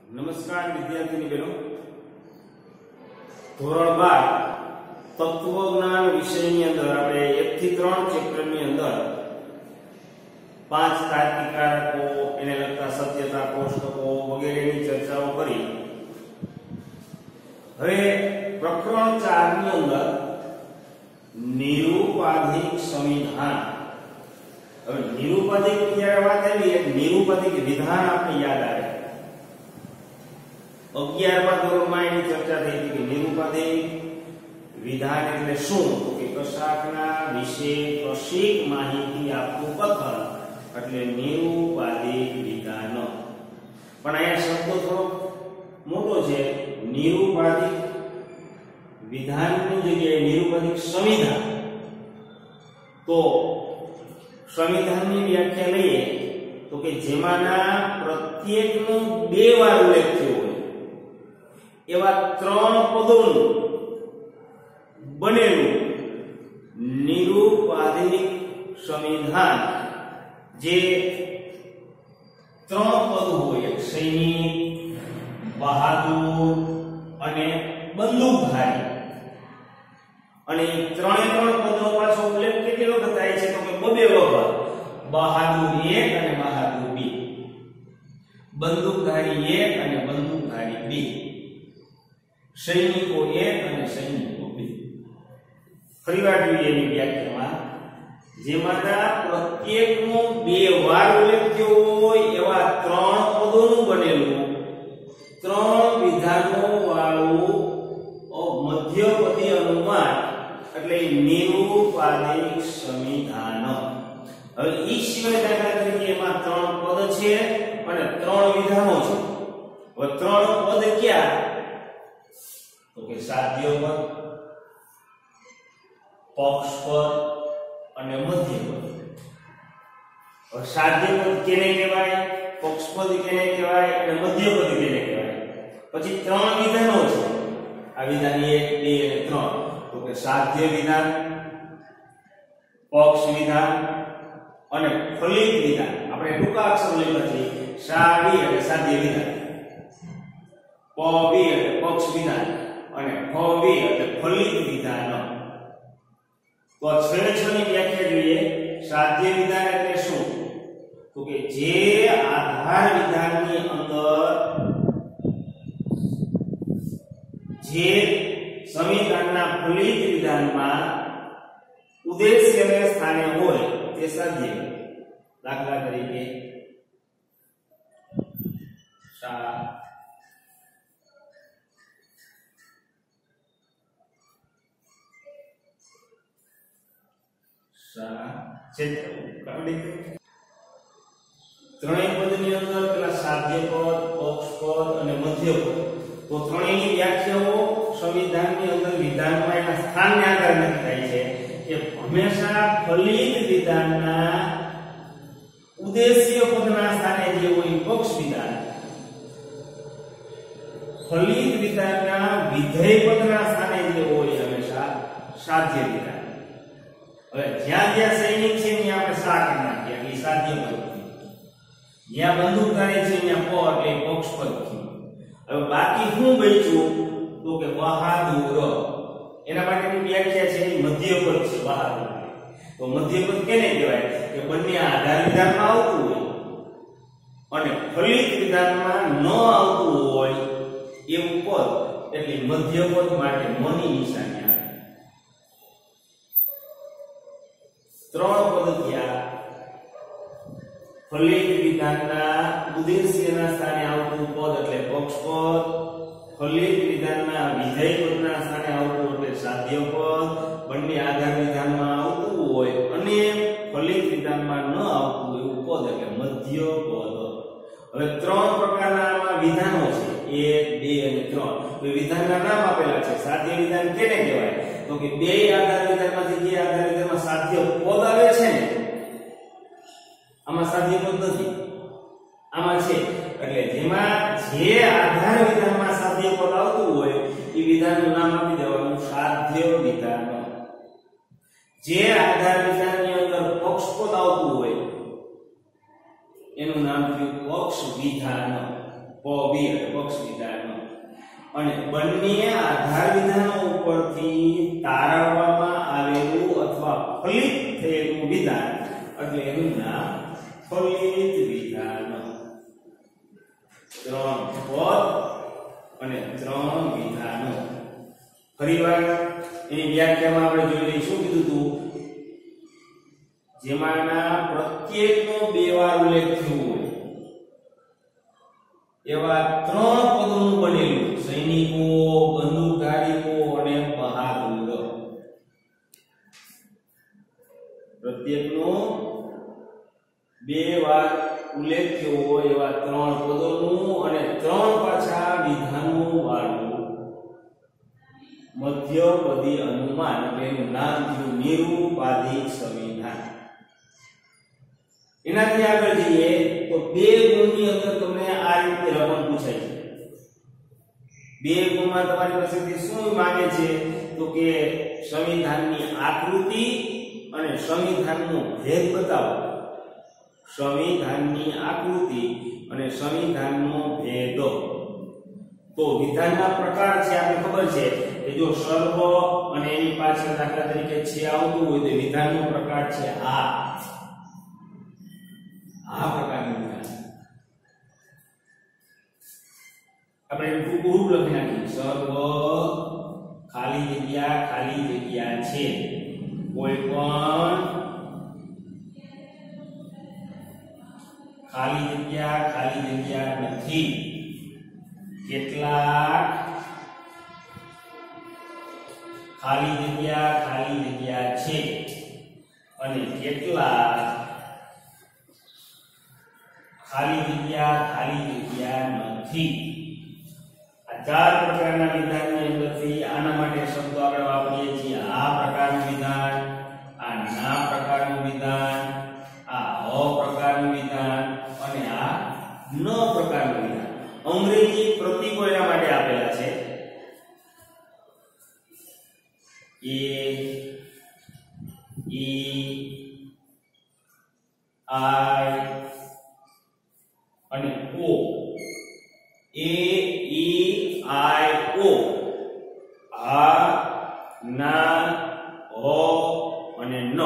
નમસ્કાર વિદ્યાર્થીની બહેનો, ધોરણ 12 તત્વજ્ઞાન વિષયની અંદર આપણે 1 થી 3 ચેપ્ટરની અંદર 5 તાર્કિક કારકો, એને લગતા સત્યતા કોષ્ટકો વગેરેની ચર્ચાઓ કરી. હવે પ્રકરણ 4 ની અંદર નિરૂપાધિક સંવિધાન. હવે નિરૂપાધિક જ્યારે વાત આવી, એક નિરૂપાધિક વિધાન આપણે યાદ આવે. 11મા ધોરણમાં એની ચર્ચા થઈ હતી કે નિરૂપાધિક વિધાન એટલે શું? તો કે કશાકના વિશે કશીક માહિતી આપવું કથન એટલે નિરૂપાધિક વિધાન. પણ અહીંયા શબ્દ થોડો મોટો છે. નિરૂપાધિક વિધાનની જગ્યાએ નિરૂપાધિક સંવિધાન. તો સંવિધાનની વ્યાખ્યા લઈએ તો કે જેમાંના પ્રત્યેકનો 2 વાર ઉલ્લેખ થયો હોય એવા 3 પદોનું બનેલું નિરૂપાધિક સંવિધાન. જે 3 પદ હોય, સૈનિક, બહાદુર અને બંદૂકધારી. અને 3 પદનો પાછો ઉલ્લેખ કેટલી વખત થાય છે? તો કે 2 વખત. બહાદુર 1 અને બહાદુર 2, બંદૂકધારી 1 અને બંદૂકધારી 2, સૈનિકો 1 અને સૈનિકો 2. ફરીવાર જોઈએ એની વ્યાખ્યામાં, જેમાંના પ્રત્યેકનો 2 વાર ઉલ્લેખ થયો હોય એવા 3 પદોનું બનેલું 3 વિધાનો વાળું મધ્યપદી અનુમાન એટલે નિરૂપાધિક સંવિધાન. હવે ઈ સિવાય દાખલા તરીકે એમાં 3 પદ છે અને 3 વિધાનો છે. હવે 3 પદ ક્યાં? તો કે સાધ્ય પદ, પક્ષ પદ અને મધ્ય પદ. હવે સાધ્ય પદ કેને કહેવાય, પક્ષ પદ કેને કહેવાય અને મધ્ય પદ કેને કહેવાય? પછી 3 વિધાનો છે. આ વિધાન 1, 2 અને 3. તો કે સાધ્ય વિધાન, પક્ષ વિધાન અને ફલિત વિધાન. આપણે ટૂંકા અક્ષર લખ્યા છે. સાવી એટલે સાધ્ય વિધાન, પવી એટલે પક્ષ વિધાન અને ફવી એટલે ફલિત વિધાન. તો છેલ્લી વ્યાખ્યા જોઈએ. સાધ્ય વિધાન એટલે શું? તો કે જે આધાર વિધાનની અંદર જે સંવિધાનના ફલિત વિધાનમાં ઉદ્દેશ્યને સ્થાને હોય તે સાધ્ય. દાખલા તરીકે ત્રણેય પદની અંદર પેલા સાધ્ય પદ, પક્ષ પદ અને મધ્ય પદ. તો ત્રણેયની વ્યાખ્યાઓ સંવિધાનની અંદર વિધાનમાં એના સ્થાનને આધારે નક્કી થાય છે કે હંમેશા ફલિત વિધાનના ઉદ્દેશ્ય પદના સ્થાને જે હોય પક્ષ વિધાન, ફલિત વિધાનના વિધેય પદના સ્થાને જે હોય હંમેશા સાધ્ય વિધાન. હવે જ્યાં જ્યાં સૈનિક છે ત્યાં આપણે સા કરી નાખીએ એટલે સાધ્ય પદ. જ્યાં બંદૂકધારી છે ત્યાં પ એટલે પક્ષ પદ. હવે બાકી શું બચ્યું? તો કે બહાદુર. એના માટેની વ્યાખ્યા છે મધ્ય પદ છે બહાદુર. તો મધ્ય પદ કેને કહેવાય? કે બંને આધાર વિધાનમાં આવતું હોય અને ફલિત વિધાનમાં ન આવતું હોય એવું પદ એટલે મધ્ય પદ માટે મની નિશાની આવે. 3 પદ થયા. ફલિત વિધાનના ઉદ્દેશ્યના સ્થાને આવતું પદ એટલે પક્ષ પદ, ફલિત વિધાનના વિધેય પદના સ્થાને આવતું એટલે સાધ્ય પદ, બંને આધાર વિધાનમાં આવતું હોય અને ફલિત વિધાનમાં ન આવતું એવું પદ એટલે મધ્ય પદ. હવે 3 પ્રકારના વિધાનો છે, 1, 2 અને 3. તો વિધાનના નામ આપેલા છે. સાધ્ય વિધાન કેને કહેવાય? તો કે 2 આધાર વિધાનમાંથી જે આધાર વિધાનમાં સાધ્ય પદ આવે છે ને, આમાં સાધ્ય પદ નથી, આમાં છે. એટલે જેમાં જે આધાર વિધાનમાં સાધ્ય પદ આવતું હોય એ વિધાનનું નામ આપી દેવાનું સાધ્ય વિધાન. જે આધાર વિધાનની અંદર પક્ષ પદ આવતું હોય એનું નામ થયું પક્ષ વિધાન. બી એટલે પક્ષ વિધાન અને બંને આધાર વિધાનો ઉપરથી તારવવામાં આવેલું અથવા ફલિત થયેલું વિધાન એટલે એનું નામ ફલિત વિધાન. 3 પદ અને 3 વિધાનો. ફરીવાર એની વ્યાખ્યામાં આપણે જોઈ લઈશું. કીધું હતું જેમાંના પ્રત્યેકનો 2 વાર ઉલ્લેખ થયો હોય એવા 3 પદોનું બનેલું સૈનિકો, બંદૂકધારીઓ અને બહાદુર. પ્રત્યેકનો 2 વાર ઉલ્લેખ થયો હોય એવા 3 પદોનું અને 3 પાછા વિધાનો વાળું મધ્યપદી અનુમાન એનું નામ થયું નિરૂપાધિક સંવિધાન. એનાથી આગળ જઈએ તો 2 ગુણની અંદર તમને આ રીતે રકમ પૂછાય છે. 2 ગુણમાં તમારી પાસેથી શું માંગે છે તો કે સંવિધાનની આકૃતિ અને સંવિધાનનો ભેદ બતાવો. સંવિધાનની આકૃતિ અને સંવિધાનનો ભેદ. તો વિધાનના પ્રકાર છે આપણે ખબર છે કે જો સર્વ અને એની પાછળ દાખલા તરીકે છે આવતું હોય તો વિધાનનો પ્રકાર છે આ પ્રકારનું વિધાન. આપણે ટૂંકું રૂપ લખી નાખીએ. સર્વ ખાલી જગ્યા છે. કોઈ પણ ખાલી જગ્યા નથી. કેટલાક ખાલી જગ્યા છે અને કેટલાક ખાલી જગ્યા નથી. આ 4 પ્રકારના વિધાનની અંદરથી આના માટે શબ્દો આપણે વાપરીએ છીએ. આ પ્રકારનું વિધાન, આ ના પ્રકારનું વિધાન, આ અ પ્રકારનું વિધાન અને આ ન પ્રકારનું વિધાન. અંગ્રેજી પ્રતીકો એના માટે આપેલા છે. એ, ઈ, આઈ અને ઓ. એ, ઈ, આઈ, ઓ. આ, ના, ઓ અને ન.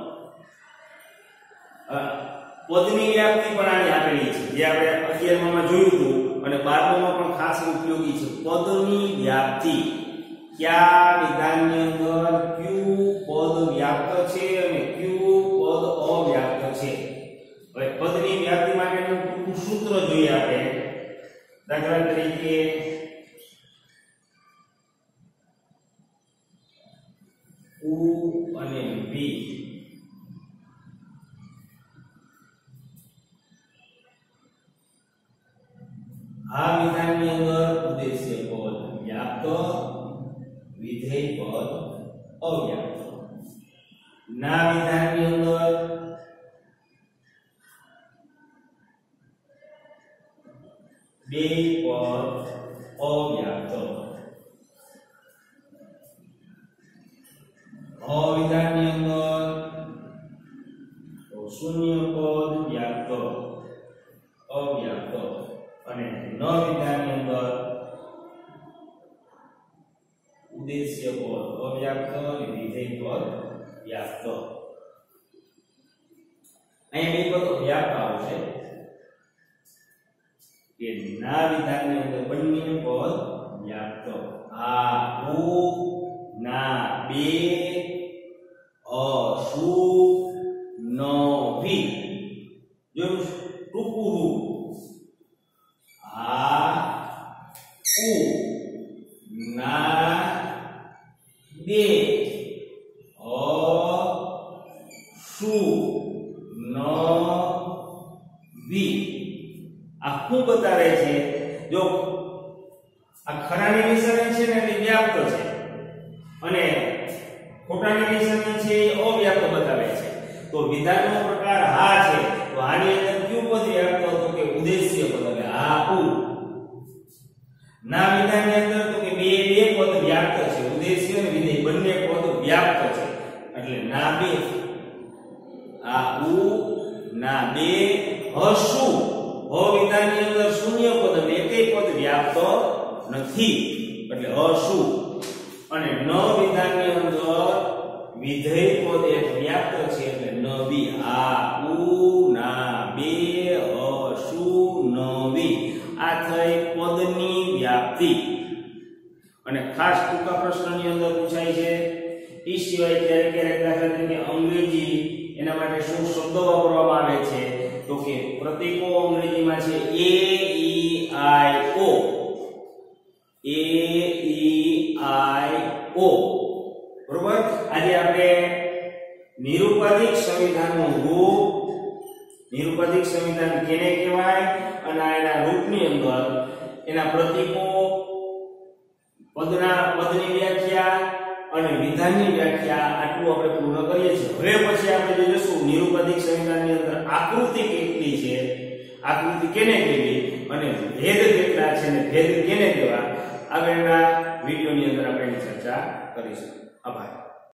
પદની વ્યાપ્તિ પણ આની આપેલી છે, જે આપણે 11મા માં જોયું હતું અને 12મા પણ ખાસ ઉપયોગી છે. પદની વ્યાપ્તિ કયા વિધાનની અંદર કયું પદ વ્યાપ્ત છે અને કયું પદ અવ્યાપ્ત છે. હવે પદની વ્યાપ્તિ માટેનું ટૂંકું સૂત્ર જોઈએ આપણે. દાખલા તરીકે ઉ અને બી. આ વિધાનની અંદર ઉદ્દેશ્ય પદ વ્યાપ્ત, વિધેય પદ અવ્યાપ્ત. ના વિધાનની અંદર બે પદ અવ્યાપ્ત. અવિધાનની અંદર તો શૂન્ય પદ વ્યાપ્ત અવ્યાપ્ત અને ન વિધાનની અંદર ઉદ્દેશ્ય પદ અવ્યાપ્ત અને વિધેય પદ વ્યાપ્ત. અહીંયા બે પદ વ્યાપ્ત આવશે કે ના વિધાનની અંદર બંને પદ વ્યાપ્ત. આ ઉ ના બે અસુ નો વી. જો ટૂંકું રૂપ આ ઉ ના બે અસુ નો વી. આ શું બતાવે છે? જો આ ખરાની નિશાની છે ને એ વ્યાપ્ત છે અને ખોટાની નિશાની છે એ અવ્યાપ્ત બતાવે છે. તો વિધાનનો પ્રકાર આ છે. તો આની અંદર કયું પદ વ્યાપ્ત તો કે ઉદ્દેશ્ય પદ. એટલે આ ઉ. ના વિધાનની અંદર તો કે બે પદ વ્યાપ્ત છે, ઉદ્દેશ્ય અને વિધેય બંને પદ વ્યાપ્ત છે. એટલે ના બે. આ ઉ ના બે હસુ. વિધાનની અંદર શૂન્ય પદ એટલે વ્યાપ્ત નથી એટલે અશું અને ન વિધાનની અંદર વિધેય પદ એક વ્યાપ્ત છે એટલે નવી આ ઉ ના બે અશુ નવી આ થઈ પદની વ્યાપ્તિ અને ખાસ ટૂંકા પ્રશ્નની અંદર પૂછાય છે ઈ સિવાય ક્યારેક દાખલા તરીકે અંગ્રેજી એના માટે શું શબ્દો વાપરવામાં આવે છે તો કે પ્રતીકો અંગ્રેજીમાં છે a e i o બરોબર આજે આપણે નિરુપાધિક સંવિધાનનું રૂપ નિરુપાધિક સંવિધાન કેને કહેવાય અને એના રૂપની અંદર એના પ્રતીકો પદની વ્યાખ્યા અને વિધાનની વ્યાખ્યા આટલું આપણે પૂર્ણ કરીએ છીએ હવે પછી આપણે જોઈશું નિરુપાધિક સંવિધાનની અંદર આકૃતિ કેટલી છે આકૃતિ કેને કહેવી અને ભેદ કેટલા છે અને ભેદ કેને કહેવા આગળના વિડિયોની અંદર આપણે ચર્ચા કરીશું આભાર